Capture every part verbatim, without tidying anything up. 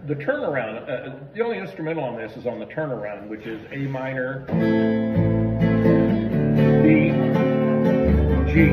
the turnaround, uh, the only instrumental on this is on the turnaround, which is A minor, B, G.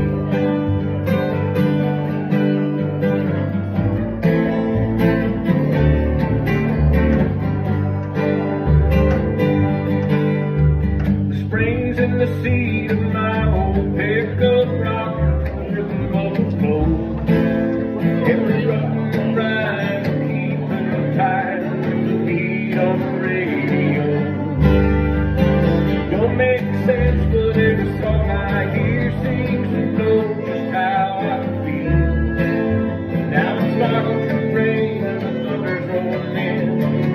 The springs in the seat of my old pickup rock, rhythm of the flow. Every rock and ride, keeping tight, the beat on the radio. Don't make sense, but every song I hear seems to know just how I feel. Now it's starting to rain and the thunder's rolling in.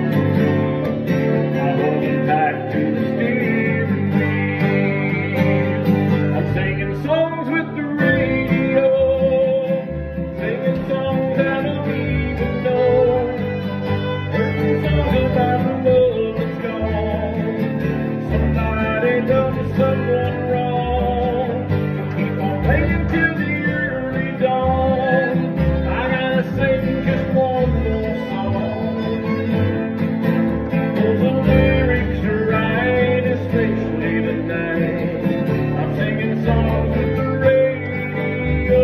I'm holding tight to the steering wheel. I'm singing songs with the radio, singing songs I don't even know, hurting songs about the love that's gone. Somebody done someone wrong, so keep on playing till the early dawn. I gotta sing just one more song, 'cause the lyrics are right, especially tonight. I'm singing songs with the radio.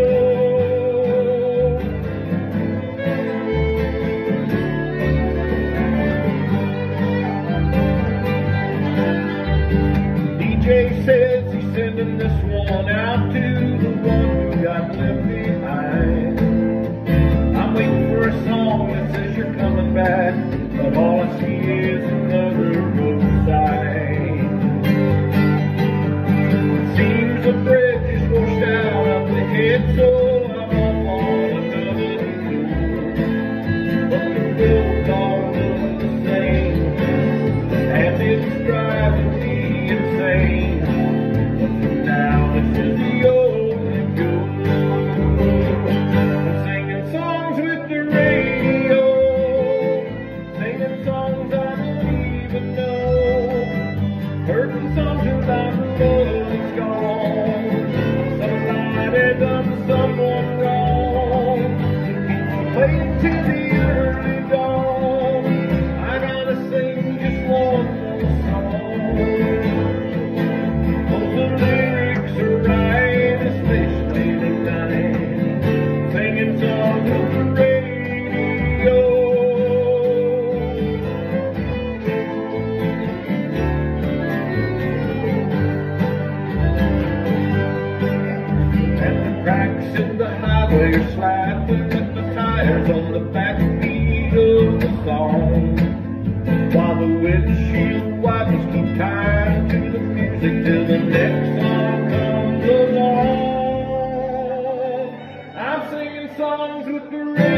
D J says he's sending this one out to the one who got left behind. I'm waiting for a song that says you're coming back, but all I see is another roadside. It seems the bridge is washed out of the head, so I'm off on another detour. But the roads all look the same, and it's driving me insane. But for now, this is the only cure. I'm singing songs with the radio, singing songs I don't even know, hurting songs about the love that's gone. Somebody done someone wrong, keep on playing till the early dawn. I gotta sing just one more song, 'cause the lyrics are right, especially tonight. Singing songs with the radio. And the cracks in the highway are slapping with the tires on the backbeat of the song, while the windshield wipers keep time to the music till the next song comes along. I'm singing songs with the radio.